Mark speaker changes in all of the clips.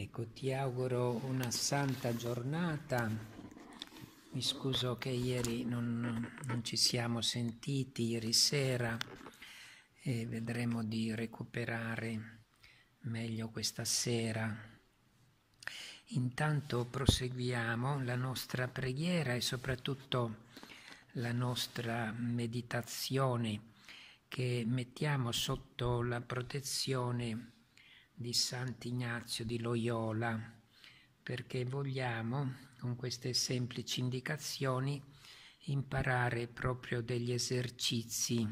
Speaker 1: Ecco, ti auguro una santa giornata. Mi scuso che ieri non ci siamo sentiti, ieri sera, e vedremo di recuperare meglio questa sera. Intanto proseguiamo la nostra preghiera e soprattutto la nostra meditazione che mettiamo sotto la protezione di Sant'Ignazio di Loyola, perché vogliamo, con queste semplici indicazioni, imparare proprio degli esercizi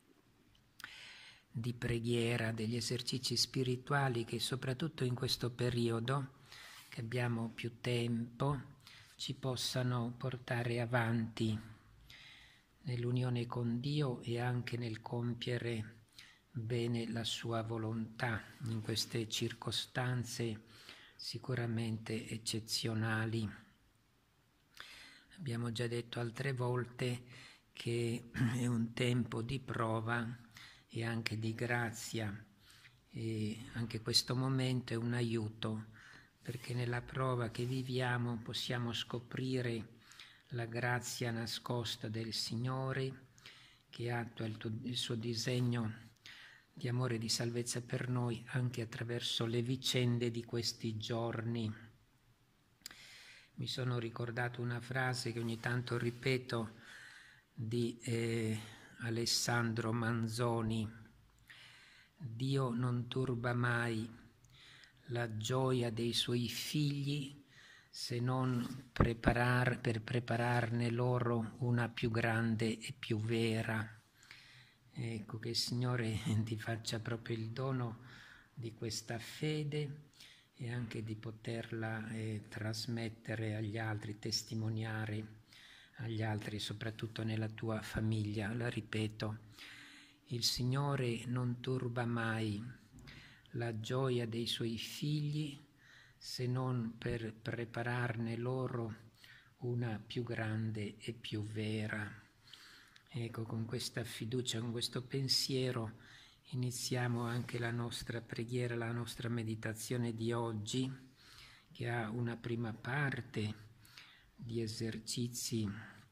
Speaker 1: di preghiera, degli esercizi spirituali che soprattutto in questo periodo, che abbiamo più tempo, ci possano portare avanti nell'unione con Dio e anche nel compiere bene la sua volontà in queste circostanze sicuramente eccezionali. Abbiamo già detto altre volte che è un tempo di prova e anche di grazia, e anche questo momento è un aiuto, perché nella prova che viviamo possiamo scoprire la grazia nascosta del Signore che attua il suo disegno di amore e di salvezza per noi anche attraverso le vicende di questi giorni. Mi sono ricordato una frase che ogni tanto ripeto di Alessandro Manzoni: Dio non turba mai la gioia dei suoi figli se non per prepararne loro una più grande e più vera. Ecco, che il Signore ti faccia proprio il dono di questa fede e anche di poterla trasmettere agli altri, testimoniare agli altri, soprattutto nella tua famiglia. La ripeto, il Signore non turba mai la gioia dei suoi figli se non per prepararne loro una più grande e più vera. Ecco, con questa fiducia, con questo pensiero, iniziamo anche la nostra preghiera, la nostra meditazione di oggi, che ha una prima parte di esercizi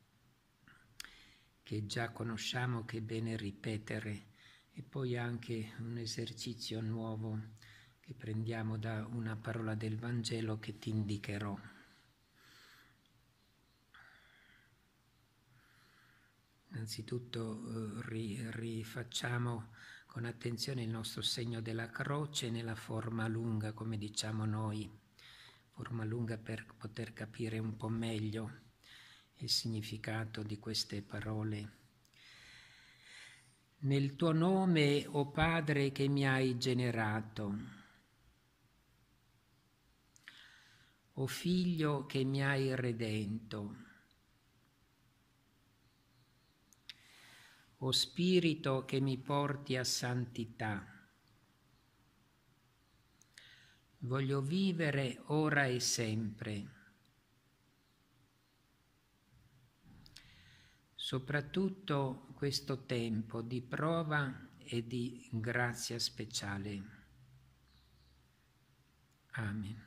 Speaker 1: che già conosciamo, che è bene ripetere, e poi anche un esercizio nuovo che prendiamo da una parola del Vangelo che ti indicherò. Innanzitutto rifacciamo con attenzione il nostro segno della croce nella forma lunga, come diciamo noi, forma lunga per poter capire un po' meglio il significato di queste parole. Nel tuo nome, o Padre che mi hai generato, o Figlio che mi hai redento, o Spirito che mi porti a santità, voglio vivere ora e sempre, soprattutto questo tempo di prova e di grazia speciale. Amen.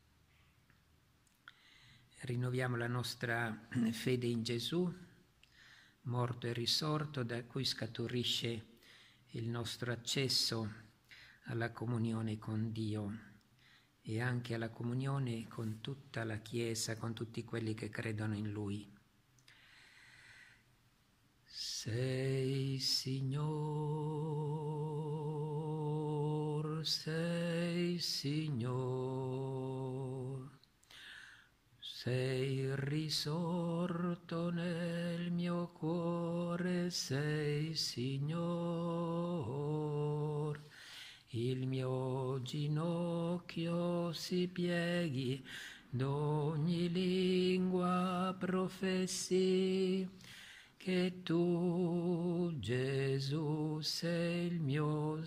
Speaker 1: Rinnoviamo la nostra fede in Gesù, morto e risorto, da cui scaturisce il nostro accesso alla comunione con Dio e anche alla comunione con tutta la Chiesa, con tutti quelli che credono in Lui. Sei Signor, sei Signor, sei risorto nel mio cuore, sei Signor. Il mio ginocchio si pieghi, d'ogni lingua professi che tu, Gesù, sei il mio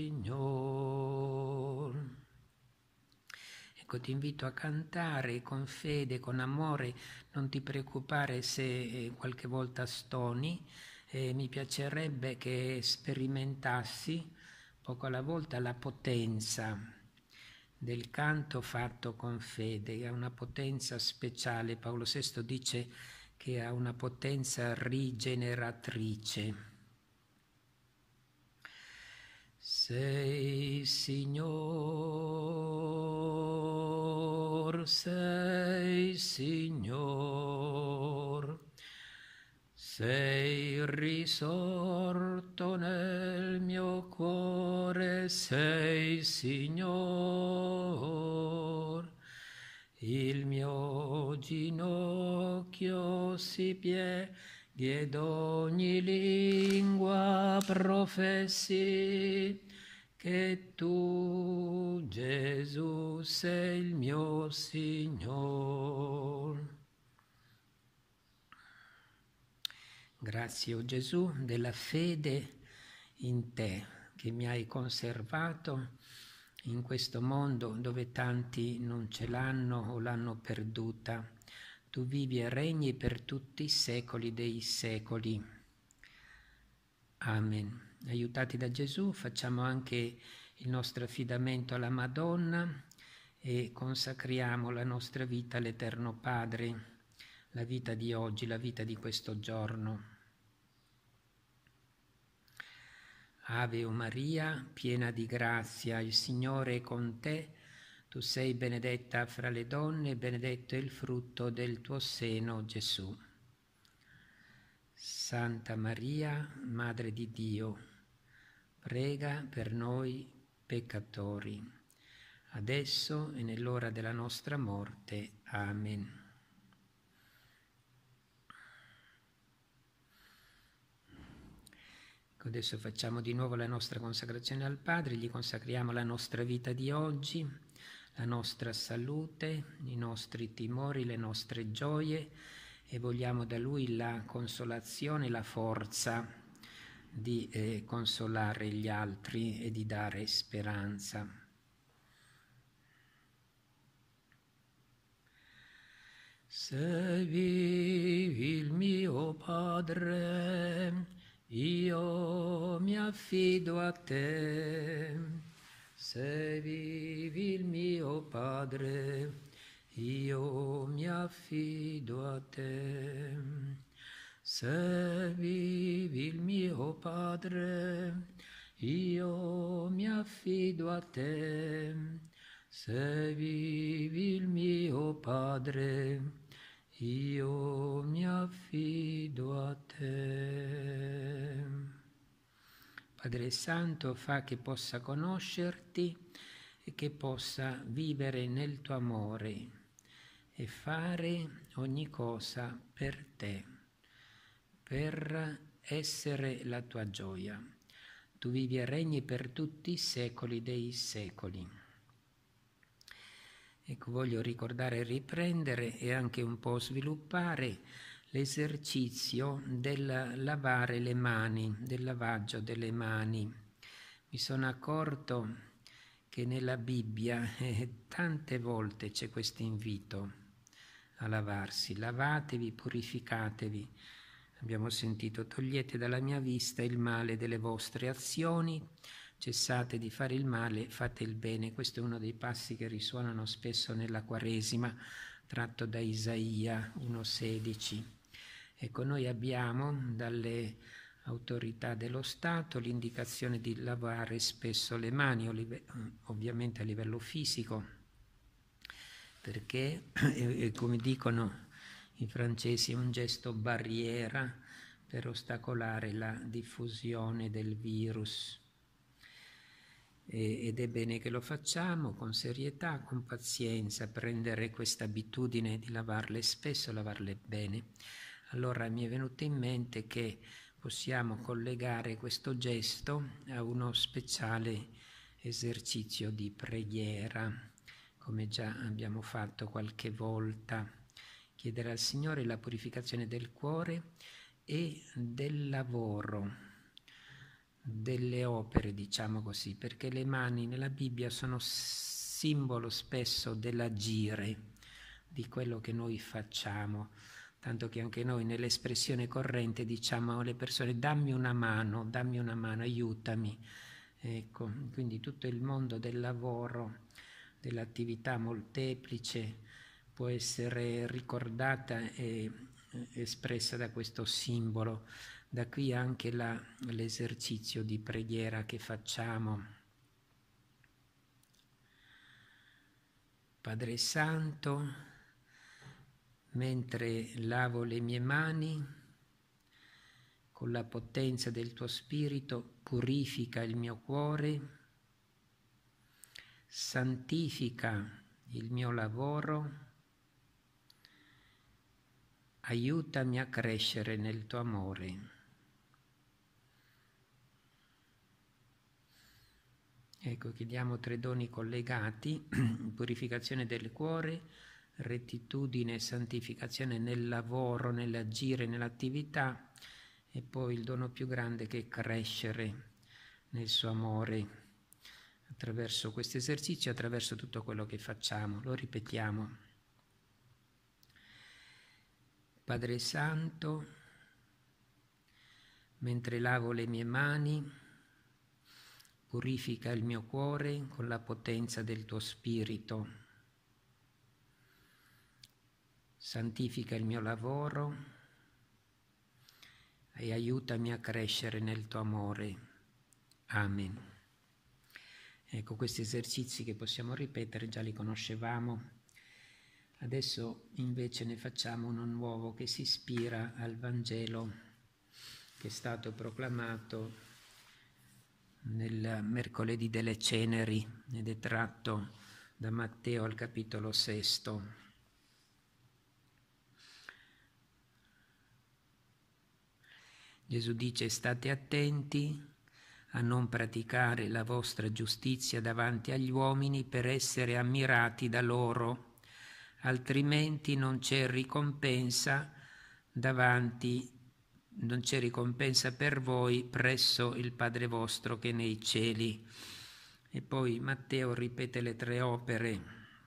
Speaker 1: Signor. Ecco, ti invito a cantare con fede, con amore, non ti preoccupare se qualche volta stoni, mi piacerebbe che sperimentassi poco alla volta la potenza del canto fatto con fede, ha una potenza speciale. Paolo VI dice che ha una potenza rigeneratrice. Sei Signor, sei risorto nel mio cuore, sei Signor. Il mio ginocchio si pieghi ed ogni lingua professi che tu, Gesù, sei il mio Signor. Grazie, o Gesù, della fede in te che mi hai conservato in questo mondo dove tanti non ce l'hanno o l'hanno perduta. Tu vivi e regni per tutti i secoli dei secoli. Amen. Aiutati da Gesù, facciamo anche il nostro affidamento alla Madonna e consacriamo la nostra vita all'Eterno Padre, la vita di oggi, la vita di questo giorno. Ave o Maria, piena di grazia, il Signore è con te. Tu sei benedetta fra le donne, benedetto è il frutto del tuo seno, Gesù. Santa Maria, Madre di Dio, prega per noi peccatori, adesso e nell'ora della nostra morte. Amen. Adesso facciamo di nuovo la nostra consacrazione al Padre, gli consacriamo la nostra vita di oggi, la nostra salute, i nostri timori, le nostre gioie e vogliamo da Lui la consolazione, la forza di consolare gli altri e di dare speranza. Se vivi il mio Padre, io mi affido a te. Se vivi il mio Padre, io mi affido a te. Se vivi il mio Padre, io mi affido a te. Se vivi il mio Padre, io mi affido a te. Padre Santo, fa che possa conoscerti e che possa vivere nel tuo amore e fare ogni cosa per te, per essere la tua gioia. Tu vivi e regni per tutti i secoli dei secoli. Ecco, voglio ricordare e riprendere e anche un po' sviluppare l'esercizio del lavare le mani, del lavaggio delle mani. Mi sono accorto che nella Bibbia tante volte c'è questo invito a lavarsi. Lavatevi, purificatevi. Abbiamo sentito, togliete dalla mia vista il male delle vostre azioni, cessate di fare il male, fate il bene. Questo è uno dei passi che risuonano spesso nella Quaresima, tratto da Isaia 1,16. Ecco, noi abbiamo dalle autorità dello Stato l'indicazione di lavare spesso le mani, ovviamente a livello fisico, perché, come dicono i francesi, è un gesto barriera per ostacolare la diffusione del virus. Ed è bene che lo facciamo con serietà, con pazienza, prendere questa abitudine di lavarle spesso, lavarle bene. Allora mi è venuto in mente che possiamo collegare questo gesto a uno speciale esercizio di preghiera, come già abbiamo fatto qualche volta. Chiedere al Signore la purificazione del cuore e del lavoro, delle opere, diciamo così, perché le mani nella Bibbia sono simbolo spesso dell'agire, di quello che noi facciamo, tanto che anche noi nell'espressione corrente diciamo alle persone dammi una mano, aiutami. Ecco, quindi tutto il mondo del lavoro dell'attività molteplice può essere ricordata e espressa da questo simbolo. Da qui anche l'esercizio di preghiera che facciamo. Padre Santo, mentre lavo le mie mani, con la potenza del tuo Spirito purifica il mio cuore, santifica il mio lavoro, aiutami a crescere nel tuo amore. Ecco, chiediamo 3 doni collegati: purificazione del cuore, rettitudine e santificazione nel lavoro, nell'agire, nell'attività, e poi il dono più grande che è crescere nel suo amore attraverso questo esercizio, attraverso tutto quello che facciamo. Lo ripetiamo. Padre Santo, mentre lavo le mie mani, purifica il mio cuore con la potenza del tuo Spirito, santifica il mio lavoro e aiutami a crescere nel tuo amore. Amen. Ecco, questi esercizi che possiamo ripetere già li conoscevamo. Adesso invece ne facciamo uno nuovo che si ispira al Vangelo che è stato proclamato nel mercoledì delle Ceneri ed è tratto da Matteo al capitolo 6. Gesù dice: state attenti a non praticare la vostra giustizia davanti agli uomini per essere ammirati da loro, altrimenti non c'è ricompensa per voi presso il Padre vostro che è nei cieli. E poi Matteo ripete le 3 opere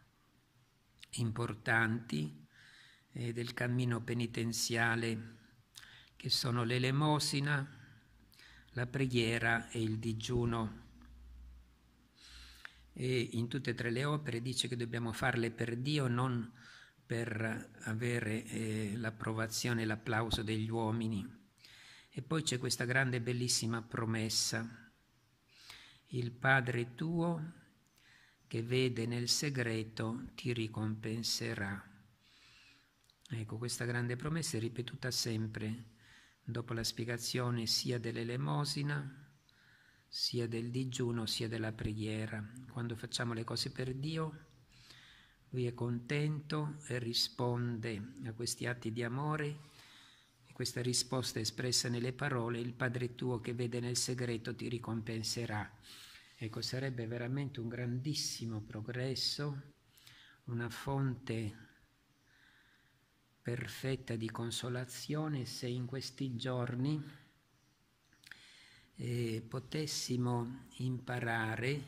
Speaker 1: importanti del cammino penitenziale, che sono l'elemosina, la preghiera e il digiuno. E in tutte e 3 le opere dice che dobbiamo farle per Dio, non per avere l'approvazione e l'applauso degli uomini. E poi c'è questa grande bellissima promessa: il Padre tuo che vede nel segreto ti ricompenserà. Ecco, questa grande promessa è ripetuta sempre dopo la spiegazione sia dell'elemosina, sia del digiuno, sia della preghiera. Quando facciamo le cose per Dio, Lui è contento e risponde a questi atti di amore. Questa risposta è espressa nelle parole: il Padre tuo che vede nel segreto ti ricompenserà. Ecco, sarebbe veramente un grandissimo progresso, una fonte perfetta di consolazione se in questi giorni potessimo imparare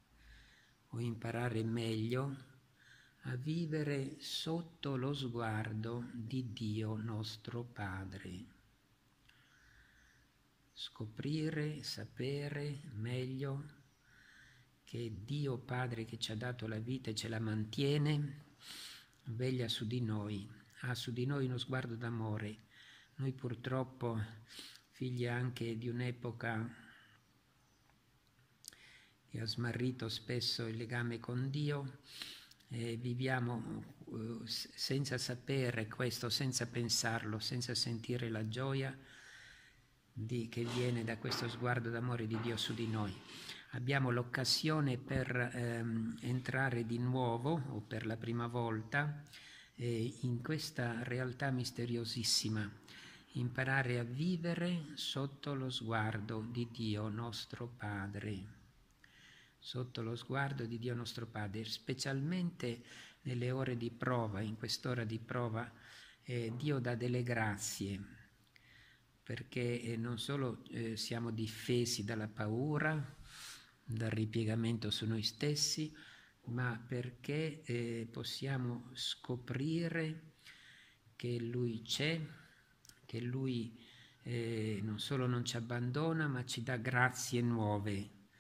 Speaker 1: meglio a vivere sotto lo sguardo di Dio nostro Padre. Scoprire, sapere meglio che Dio Padre che ci ha dato la vita e ce la mantiene, veglia su di noi, ha su di noi uno sguardo d'amore. Noi purtroppo, figli anche di un'epoca che ha smarrito spesso il legame con Dio, viviamo senza sapere questo, senza pensarlo, senza sentire la gioia che viene da questo sguardo d'amore di Dio su di noi. Abbiamo l'occasione per entrare di nuovo, o per la prima volta, in questa realtà misteriosissima, imparare a vivere sotto lo sguardo di Dio nostro Padre. Sotto lo sguardo di Dio nostro Padre, specialmente nelle ore di prova. In quest'ora di prova Dio dà delle grazie, perché non solo siamo difesi dalla paura, dal ripiegamento su noi stessi, ma perché possiamo scoprire che Lui c'è, che Lui non solo non ci abbandona, ma ci dà grazie nuove.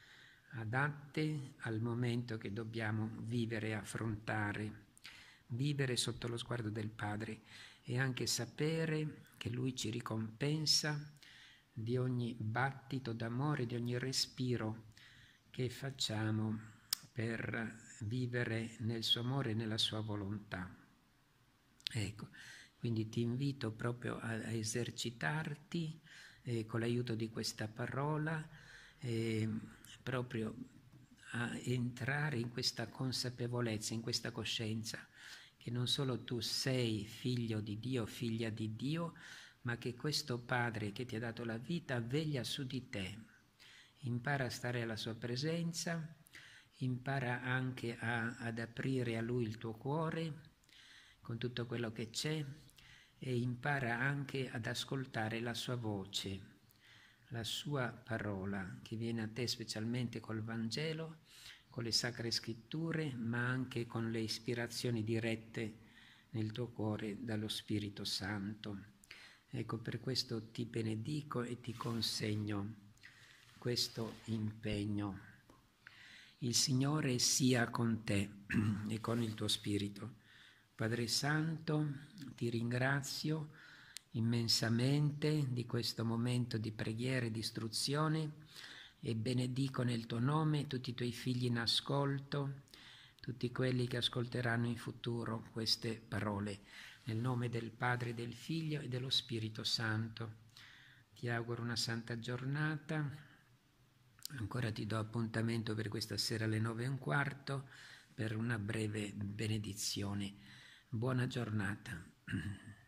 Speaker 1: adatte al momento che dobbiamo vivere e affrontare, vivere sotto lo sguardo del Padre e anche sapere che Lui ci ricompensa di ogni battito d'amore, di ogni respiro che facciamo per vivere nel suo amore e nella sua volontà. Ecco, quindi ti invito proprio a esercitarti con l'aiuto di questa parola, proprio a entrare in questa consapevolezza, in questa coscienza, che non solo tu sei figlio di Dio, figlia di Dio, ma che questo Padre che ti ha dato la vita veglia su di te. Impara a stare alla sua presenza, impara anche ad aprire a Lui il tuo cuore con tutto quello che c'è e impara anche ad ascoltare la sua voce, la sua parola che viene a te specialmente col Vangelo, con le Sacre Scritture, ma anche con le ispirazioni dirette nel tuo cuore dallo Spirito Santo. Ecco, per questo ti benedico e ti consegno questo impegno. Il Signore sia con te e con il tuo spirito. Padre Santo, ti ringrazio immensamente di questo momento di preghiera e di istruzione e benedico nel tuo nome tutti i tuoi figli in ascolto, tutti quelli che ascolteranno in futuro queste parole. Nel nome del Padre, del Figlio e dello Spirito Santo. Ti auguro una santa giornata. Ancora ti do appuntamento per questa sera alle 9:15 per una breve benedizione. Buona giornata.